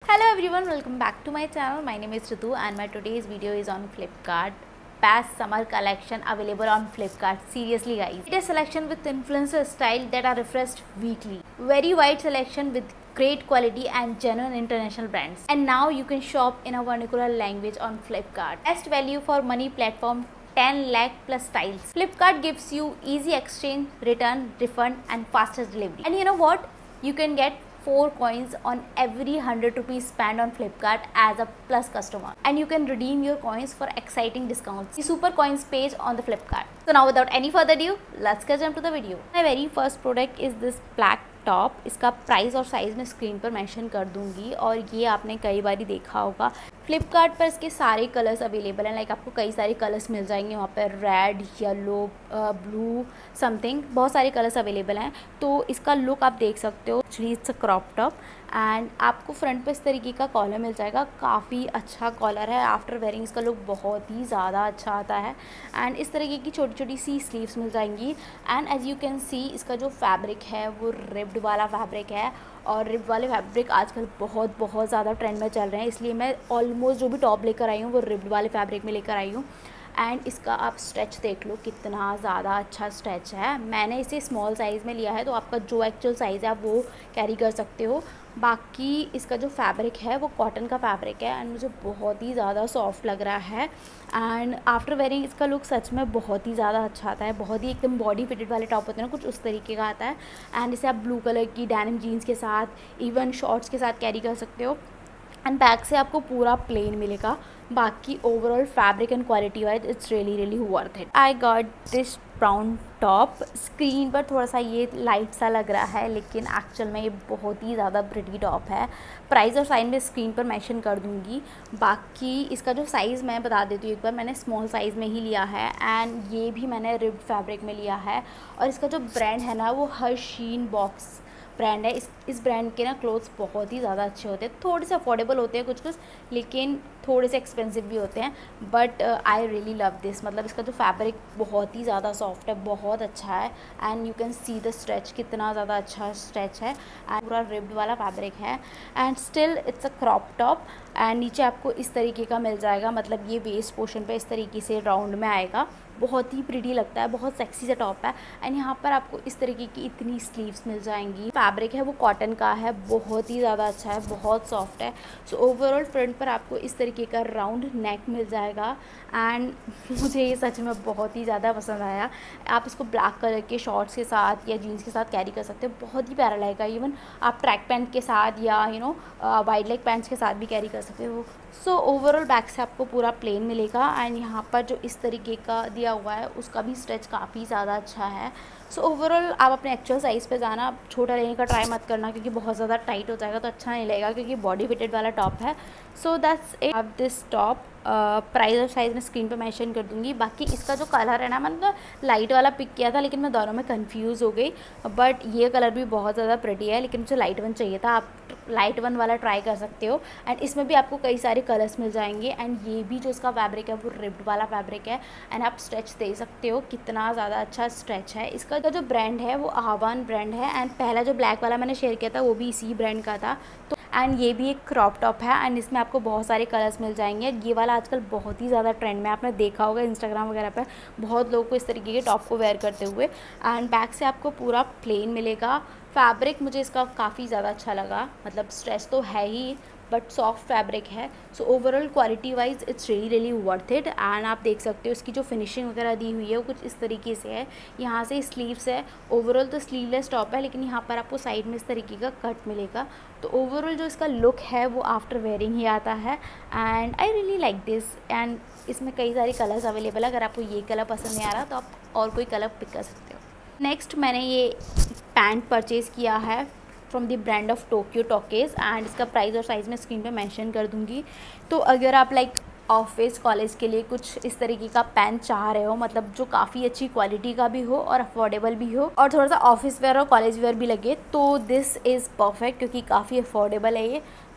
Hello everyone, welcome back to my channel. My name is Ritu and my today's video is on Flipkart. Best summer collection available on Flipkart. Seriously guys, it is selection with influencer style that are refreshed weekly. Very wide selection with great quality and genuine international brands. And now you can shop in a vernacular language on Flipkart. Best value for money platform, 10 lakh plus styles. Flipkart gives you easy exchange, return, refund and fastest delivery. And you know what? You can get 4 coins on every 100 rupees spent on Flipkart as a plus customer, and you can redeem your coins for exciting discounts. The super coins page on the Flipkart. So now without any further ado, let's get jump to the video. My very first product is this black top. इसका price और size मैं screen पर mention कर दूंगी और ये आपने कई बार देखा होगा. फ्लिपकार्ट पर इसके सारे कलर्स अवेलेबल हैं. लाइक आपको कई सारे कलर्स मिल जाएंगे वहाँ पर, रेड, येलो, ब्लू, समथिंग, बहुत सारे कलर्स अवेलेबल हैं. तो इसका लुक आप देख सकते हो. Actually it's a crop top and आपको फ्रंट पे इस तरीके का कॉलर मिल जाएगा. काफ़ी अच्छा कॉलर है. आफ्टर वेयरिंग इसका लुक बहुत ही ज़्यादा अच्छा आता है. एंड इस तरीके की छोटी छोटी सी स्लीव्स मिल जाएंगी. And as you can see इसका जो फैब्रिक है वो रिब्ड वाला फैब्रिक है. और रिब वाले फैब्रिक आजकल बहुत ज़्यादा ट्रेंड में चल रहे हैं, इसलिए मैं ऑलमोस्ट जो भी टॉप लेकर आई हूँ वो रिब्ड वाले फैब्रिक में लेकर आई हूँ. एंड इसका आप स्ट्रेच देख लो, कितना ज़्यादा अच्छा स्ट्रेच है. मैंने इसे स्मॉल साइज़ में लिया है, तो आपका जो एक्चुअल साइज़ है आप वो कैरी कर सकते हो. बाकी इसका जो फैब्रिक है वो कॉटन का फैब्रिक है एंड मुझे बहुत ही ज़्यादा सॉफ्ट लग रहा है. एंड आफ्टर वेयरिंग इसका लुक सच में बहुत ही ज़्यादा अच्छा आता है. बहुत ही एकदम बॉडी फिटेड वाले टॉप होते हैं ना, कुछ उस तरीके का आता है. एंड इसे आप ब्लू कलर की डेनिम जीन्स के साथ, इवन शॉर्ट्स के साथ कैरी कर सकते हो. एंड बैक से आपको पूरा प्लेन मिलेगा. बाकी overall fabric and quality wise it's really worth it. I got this brown top. Screen पर थोड़ा सा ये लाइट सा लग रहा है, लेकिन एक्चुअल में ये बहुत ही ज़्यादा प्रिटी टॉप है. प्राइस और साइज में स्क्रीन पर मेंशन कर दूंगी. बाकी इसका जो साइज़ मैं बता देती हूँ एक बार. मैंने स्मॉल साइज़ में ही लिया है एंड ये भी मैंने रिब्ड फैब्रिक में लिया है. और इसका जो ब्रांड है ना वो हर्शीन बॉक्स ब्रांड है. इस ब्रांड के ना क्लोथ्स बहुत ही ज़्यादा अच्छे होते हैं. थोड़े से अफोर्डेबल होते हैं कुछ, लेकिन थोड़े से एक्सपेंसिव भी होते हैं. But I really love this. मतलब इसका जो फैब्रिक बहुत ही ज़्यादा सॉफ्ट है, बहुत अच्छा है. And you can see the stretch, कितना ज़्यादा अच्छा स्ट्रेच है. एंड पूरा रिब्ड वाला फैब्रिक है. And still it's a crop top. And नीचे आपको इस तरीके का मिल जाएगा. मतलब ये वेस्ट पोर्शन पे इस तरीके से राउंड में आएगा. बहुत ही प्रिटी लगता है, बहुत सेक्सी सा टॉप है. एंड यहाँ पर आपको इस तरीके की इतनी स्लीव्स मिल जाएंगी. फैब्रिक है वो कॉटन का है, बहुत ही ज़्यादा अच्छा है, बहुत सॉफ्ट है. सो ओवरऑल फ्रंट पर आपको इस तरीके का राउंड नेक मिल जाएगा. एंड मुझे ये सच में बहुत ही ज़्यादा पसंद आया. आप इसको ब्लैक कलर के शॉर्ट्स के साथ या जीन्स के साथ कैरी कर सकते हो. बहुत ही प्यारा लगेगा. इवन आप ट्रैक पैंट के साथ या वाइड लेग पैंट्स के साथ भी कैरी कर सकते हो. सो ओवरऑल बैक से आपको पूरा प्लेन मिलेगा. एंड यहाँ पर जो इस तरीके का दिया हुआ है उसका भी स्ट्रेच काफ़ी ज़्यादा अच्छा है. सो ओवरऑल आप अपने एक्चुअल साइज़ पे जाना. छोटा लेने का ट्राई मत करना, क्योंकि बहुत ज़्यादा टाइट हो जाएगा तो अच्छा नहीं लगेगा, क्योंकि बॉडी फिटेड वाला टॉप है. So that's it of this top. Price और साइज़ में स्क्रीन पे मेंशन कर दूंगी. बाकी इसका जो कलर है ना, मैंने तो लाइट वाला पिक किया था, लेकिन मैं दोनों में कंफ्यूज हो गई. बट ये कलर भी बहुत ज़्यादा प्रिटी है, लेकिन मुझे लाइट वन चाहिए था. आप लाइट वन वाला ट्राई कर सकते हो. एंड इसमें भी आपको कई सारे कलर्स मिल जाएंगे. एंड ये भी जो इसका फैब्रिक है वो रिब्ड वाला फैब्रिक है. एंड आप स्ट्रेच दे सकते हो, कितना ज़्यादा अच्छा स्ट्रेच है. इसका जो ब्रांड है वो आह्वान ब्रांड है. एंड पहला जो ब्लैक वाला मैंने शेयर किया था वो भी इसी ब्रांड का था. तो एंड ये भी एक क्रॉप टॉप है. एंड इसमें आपको बहुत सारे कलर्स मिल जाएंगे. ये वाला आजकल बहुत ही ज़्यादा ट्रेंड में, आपने देखा होगा इंस्टाग्राम वगैरह पर बहुत लोग को इस तरीके के टॉप को वेयर करते हुए. एंड बैक से आपको पूरा प्लेन मिलेगा. फैब्रिक मुझे इसका काफ़ी ज़्यादा अच्छा लगा. मतलब स्ट्रेच तो है ही, बट सॉफ्ट फैब्रिक है. So overall quality wise it's really worth it. And आप देख सकते हो इसकी जो फिनिशिंग वगैरह दी हुई है वो कुछ इस तरीके से है. यहाँ से स्लीव्स है. ओवरऑल तो स्लीवलेस टॉप है, लेकिन यहाँ पर आपको साइड में इस तरीके का कट मिलेगा. तो ओवरऑल जो इसका लुक है वो आफ्टर वेयरिंग ही आता है. And I really like this. And इसमें कई सारे कलर्स अवेलेबल है. अगर आपको ये कलर पसंद नहीं आ रहा तो आप और कोई कलर पिक कर सकते हो. नेक्स्ट मैंने ये पैंट परचेज़ किया है from the brand of Tokyo Talkies. And इसका प्राइस और साइज़ में स्क्रीन पे मेंशन कर दूंगी. तो अगर आप लाइक ऑफिस कॉलेज के लिए कुछ इस तरीके का पैंट चाह रहे हो, मतलब जो काफ़ी अच्छी क्वालिटी का भी हो और अफोर्डेबल भी हो और थोड़ा सा ऑफिस वेयर और कॉलेज वेयर भी लगे, तो दिस इज़ परफेक्ट, क्योंकि काफ़ी अफोर्डेबल है ये.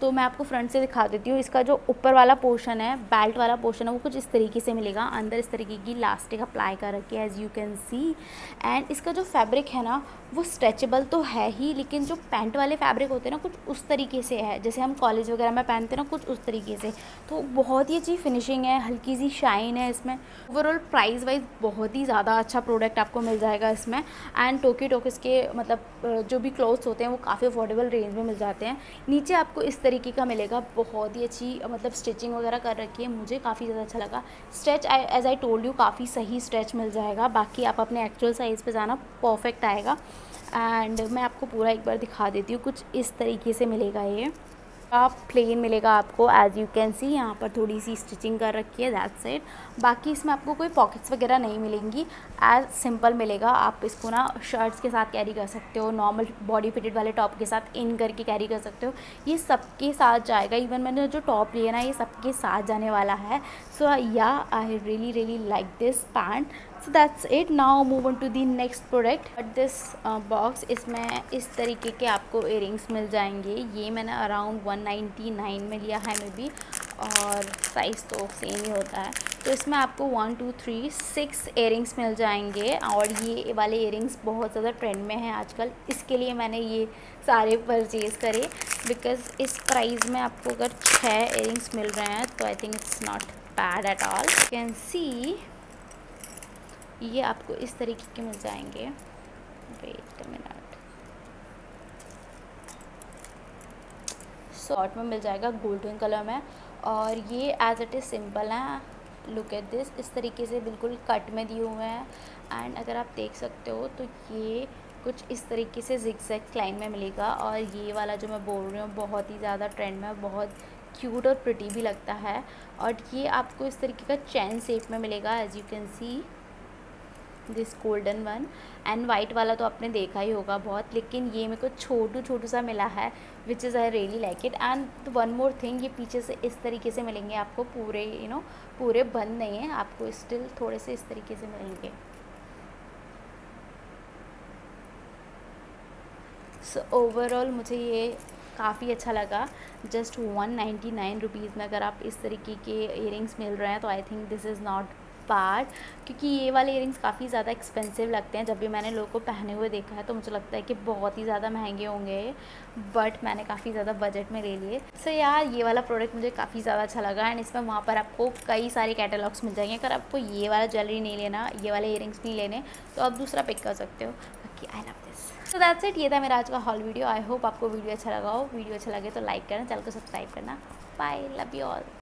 तो मैं आपको फ्रंट से दिखा देती हूँ। इसका जो ऊपर वाला पोर्शन है, बेल्ट वाला पोर्शन है, वो कुछ इस तरीके से मिलेगा। अंदर इस तरीके की इलास्टिक अप्लाई कर रखी है as you can see. And इसका जो फैब्रिक है ना वो स्ट्रेचेबल तो है ही, लेकिन जो पैंट वाले फैब्रिक होते हैं ना कुछ उस तरीके से है, जैसे हम कॉलेज वगैरह में पहनते हैं ना कुछ उस तरीके से। तो बहुत ही अच्छी फिनिशिंग है, हल्की सी शाइन है इसमें। ओवरऑल प्राइस वाइज बहुत ही ज़्यादा अच्छा प्रोडक्ट आपको मिल जाएगा इसमें। एंड टोकी टोकिस के मतलब जो भी क्लोथ्स होते हैं वो काफ़ी अफोर्डेबल रेंज में मिल जाते हैं। नीचे आपको इस तरीके का मिलेगा, बहुत ही अच्छी मतलब स्टिचिंग वगैरह कर रखी है, मुझे काफ़ी ज़्यादा अच्छा लगा। Stretch as I told you काफ़ी सही स्ट्रेच मिल जाएगा, बाकी आप अपने एक्चुअल साइज़ पे जाना, परफेक्ट आएगा। एंड मैं आपको पूरा एक बार दिखा देती हूँ, कुछ इस तरीके से मिलेगा ये। आप प्लेन मिलेगा आपको एज़ यू कैन सी, यहाँ पर थोड़ी सी स्टिचिंग कर रखी है, दैट्स इट। बाकी इसमें आपको कोई पॉकेट्स वगैरह नहीं मिलेंगी, एज सिंपल मिलेगा। आप इसको ना शर्ट्स के साथ कैरी कर सकते हो, नॉर्मल बॉडी फिटेड वाले टॉप के साथ इन करके कैरी कर सकते हो। ये सबके साथ जाएगा, इवन मैंने जो टॉप लिया ना ये सबके साथ जाने वाला है। So yeah I really like this pant. So that's it. Now move on to the next product. But this box, इसमें इस तरीके के आपको इयरिंग्स मिल जाएंगे। ये मैंने अराउंड 199 में लिया है मे बी, और साइज़ तो सेम ही होता है। तो इसमें आपको 1 2 3 6 इयरिंग्स मिल जाएंगे, और ये वाले इयरिंग्स बहुत ज़्यादा ट्रेंड में हैं आजकल, इसके लिए मैंने ये सारे परचेज़ करे। बिकॉज़ इस प्राइस में आपको अगर 6 इयरिंग्स मिल रहे हैं तो I think it's not bad at all. You can see ये आपको इस तरीके के मिल जाएंगे। वेट अ मिनट, शॉर्ट में मिल जाएगा गोल्डन कलर में, और ये एज इट इज़ सिंपल है। लुक एट दिस, इस तरीके से बिल्कुल कट में दिए हुए हैं। एंड अगर आप देख सकते हो तो ये कुछ इस तरीके से जिगजैग लाइन में मिलेगा। और ये वाला जो मैं बोल रही हूँ बहुत ही ज़्यादा ट्रेंड में, बहुत क्यूट और प्रिटी भी लगता है। और ये आपको इस तरीके का चैन शेप में मिलेगा, as you can see this golden one. And white वाला तो आपने देखा ही होगा बहुत, लेकिन ये मेरे को छोटू सा मिला है, which is I really like it. And one more thing, ये पीछे से इस तरीके से मिलेंगे आपको, पूरे पूरे बंद नहीं है, आपको स्टिल थोड़े से इस तरीके से मिलेंगे। सो ओवरऑल मुझे ये काफ़ी अच्छा लगा। जस्ट 199 रुपीज़ में अगर आप इस तरीके के इयरिंग्स मिल रहे हैं तो I think this is not bad, क्योंकि ये वाले इयरिंग्स काफ़ी ज़्यादा एक्सपेंसिव लगते हैं। जब भी मैंने लोगों को पहने हुए देखा है तो मुझे लगता है कि बहुत ही ज़्यादा महंगे होंगे, बट मैंने काफ़ी ज़्यादा बजट में ले लिए। सो यार ये वाला प्रोडक्ट मुझे काफ़ी ज़्यादा अच्छा लगा। एंड इसमें वहाँ पर आपको कई सारे कैटलॉग्स मिल जाएंगे। अगर आपको ये वाला ज्वेलरी नहीं लेना, ये वाले इयरिंग्स नहीं लेने, तो आप दूसरा पिक कर सकते हो। बाकी I love this. So that's it, ये था मेरा आज का हॉल वीडियो। आई होप आपको वीडियो अच्छा लगा हो। वीडियो अच्छा लगे तो लाइक करना, चैनल को सब्सक्राइब करना। Bye, love you all.